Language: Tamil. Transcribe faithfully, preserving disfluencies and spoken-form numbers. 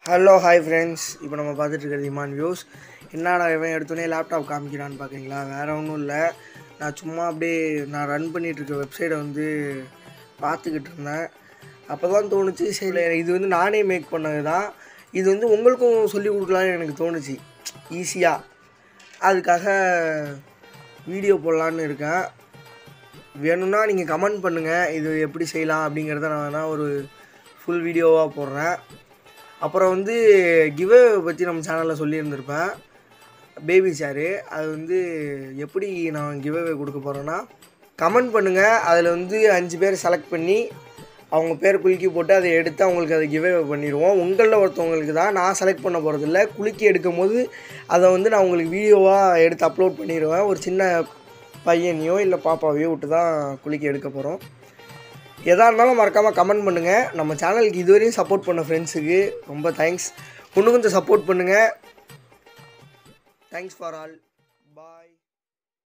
Hello hi friends. இப்போ நம்ம பார்த்துட்டு இருக்கிறது இமான் வியூஸ். என்னடா இவன் எடுத்தோடனே லேப்டாப் காமிக்கிறான்னு பார்க்குறீங்களா? வேறு ஒன்றும் இல்லை, நான் சும்மா அப்படியே நான் ரன் பண்ணிகிட்ருக்க வெப்சைட்டை வந்து பார்த்துக்கிட்டு இருந்தேன். அப்போ தான் தோணுச்சு, சரி இது வந்து நானே மேக் பண்ணது தான், இது வந்து உங்களுக்கும் சொல்லி கொடுக்கலான்னு எனக்கு தோணுச்சு ஈஸியாக. அதுக்காக வீடியோ போடலான்னு இருக்கேன். வேணும்னா நீங்கள் கமெண்ட் பண்ணுங்கள் இது எப்படி செய்யலாம் அப்படிங்கிறத நான் வேணால் ஒரு ஃபுல் வீடியோவாக போடுறேன். அப்புறம் வந்து கிவ்அவே பற்றி நம்ம சேனலில் சொல்லியிருந்திருப்பேன், பேபி ஷேரு. அது வந்து எப்படி நான் கிவ்அவே கொடுக்க போகிறேன்னா, கமெண்ட் பண்ணுங்கள், அதில் வந்து அஞ்சு பேர் செலக்ட் பண்ணி அவங்க பேர் குலுக்கி போட்டு அதை எடுத்து அவங்களுக்கு அதை கிவ்அவே பண்ணிடுவோம். உங்களில் ஒருத்தவங்களுக்கு தான், நான் செலக்ட் பண்ண போகிறதில்ல. குலுக்கி எடுக்கும் போது அதை வந்து நான் உங்களுக்கு வீடியோவாக எடுத்து அப்லோட் பண்ணிடுவேன். ஒரு சின்ன பையனையோ இல்லை பாப்பாவையோ விட்டு தான் குலுக்கி எடுக்க போகிறோம். எதாக இருந்தாலும் மறக்காமல் கமெண்ட் பண்ணுங்கள். நம்ம சேனலுக்கு இதுவரையும் சப்போர்ட் பண்ண ஃப்ரெண்ட்ஸுக்கு ரொம்ப தேங்க்ஸ். இன்னும் கொஞ்சம் சப்போர்ட் பண்ணுங்கள். Thanks for all. பாய்.